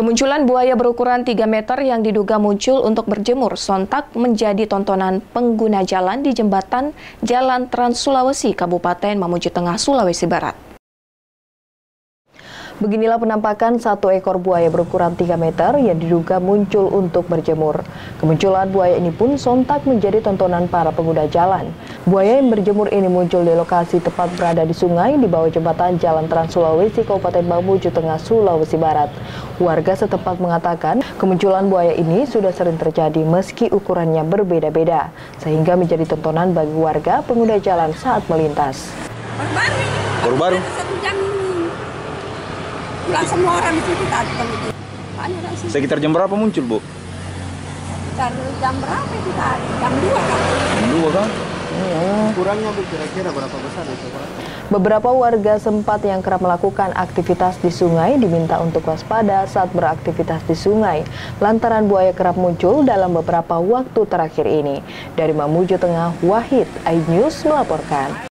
Kemunculan buaya berukuran 3 meter yang diduga muncul untuk berjemur sontak menjadi tontonan pengguna jalan di jembatan Jalan Trans Sulawesi, Kabupaten Mamuju Tengah, Sulawesi Barat. Beginilah penampakan satu ekor buaya berukuran 3 meter yang diduga muncul untuk berjemur. Kemunculan buaya ini pun sontak menjadi tontonan para pengguna jalan. Buaya yang berjemur ini muncul di lokasi tepat berada di sungai di bawah jembatan Jalan Trans Sulawesi, Kabupaten Mamuju Tengah, Sulawesi Barat. Warga setempat mengatakan kemunculan buaya ini sudah sering terjadi meski ukurannya berbeda-beda, sehingga menjadi tontonan bagi warga pengguna jalan saat melintas. Baru-baru. Pulang semua orang di situ tadi. Sekitar jam berapa muncul, Bu? Sekitar jam berapa itu tadi? Jam 2 kan? Jam 2 kan? Kurangnya Bu, kira-kira berapa besar itu? Beberapa warga sempat yang kerap melakukan aktivitas di sungai diminta untuk waspada saat beraktivitas di sungai, lantaran buaya kerap muncul dalam beberapa waktu terakhir ini. Dari Mamuju Tengah, Wahid, iNews melaporkan.